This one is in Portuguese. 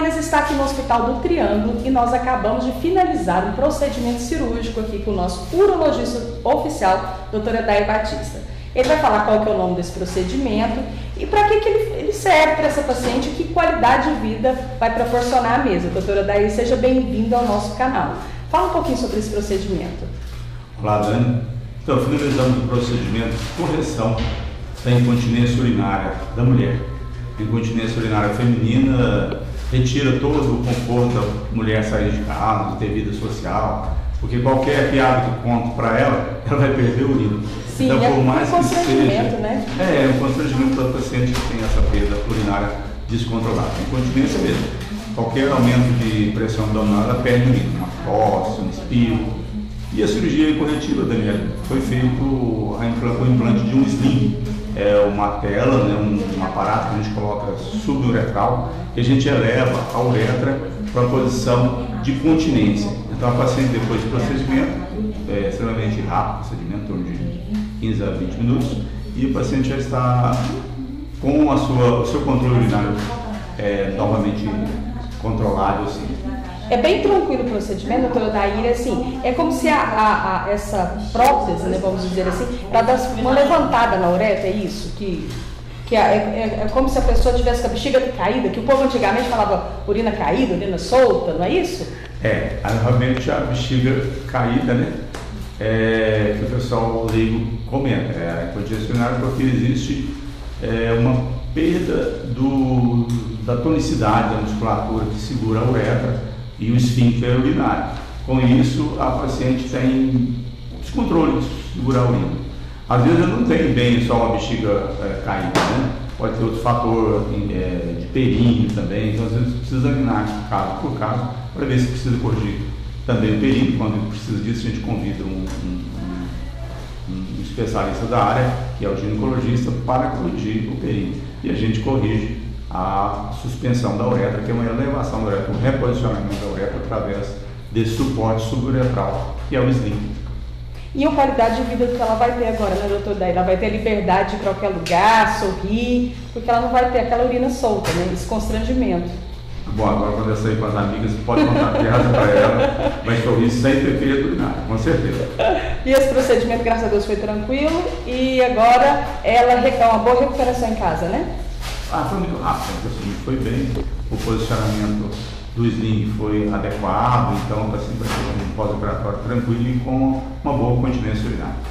Iris está aqui no Hospital do Triângulo e nós acabamos de finalizar um procedimento cirúrgico aqui com o nosso urologista oficial, doutora Daí Batista. Ele vai falar qual que é o nome desse procedimento e para que ele serve para essa paciente, que qualidade de vida vai proporcionar a mesma. Doutora Daí, seja bem-vinda ao nosso canal. Fala um pouquinho sobre esse procedimento. Olá, Dani. Então, finalizamos o procedimento de correção da incontinência urinária da mulher. A incontinência urinária feminina retira todo o conforto da mulher sair de casa, de ter vida social, porque qualquer piada que conto para ela, ela vai perder o urina. Sim, então, por mais um que seja, né? É um constrangimento para o paciente que tem essa perda urinária descontrolada. Incontinência mesmo. Qualquer aumento de pressão abdominal, ela perde o urina, uma tosse, um espirro. E a cirurgia corretiva, Daniela, foi feito o implante de um sling, uma tela, né, um aparato que a gente coloca suburetral, que a gente eleva a uretra para a posição de continência. Então a paciente, depois do procedimento, é extremamente rápido, procedimento em torno de 15 a 20 minutos, e o paciente já está com o seu controle urinário novamente controlado, assim. É bem tranquilo o procedimento, doutora Daí, assim, é como se essa prótese, né, vamos dizer assim, ela dá uma levantada na uretra, é isso? É como se a pessoa tivesse com a bexiga caída, que o povo antigamente falava urina caída, urina solta, não é isso? Realmente a bexiga caída, né, que o pessoal leigo comenta, a incontinência urinária, porque existe uma perda da tonicidade da musculatura que segura a uretra e o esfíncter urinário. Com isso, a paciente tem descontrole de segurar a urina. Às vezes ela não tem bem só uma bexiga caída, né? Pode ter outro fator de períneo também, então às vezes precisa examinar caso por caso para ver se precisa corrigir também o períneo. Quando precisa disso, a gente convida um especialista da área, que é o ginecologista, para corrigir o períneo. E a gente corrige a suspensão da uretra, que é uma elevação da uretra, um reposicionamento da uretra através desse suporte suburetral, que é o sling. E a qualidade de vida que ela vai ter agora, né, doutor Daí? Ela vai ter a liberdade de ir para qualquer lugar, sorrir, porque ela não vai ter aquela urina solta, né, esse constrangimento. Bom, agora quando eu sair com as amigas, pode contar piada para ela, vai sorrir sem ter perda urinária, com certeza. E esse procedimento, graças a Deus, foi tranquilo, e agora ela é uma boa recuperação em casa, né? Foi muito rápido, assim, foi bem, o posicionamento do sling foi adequado, então está sempre um pós-operatório tranquilo e com uma boa continência urinária.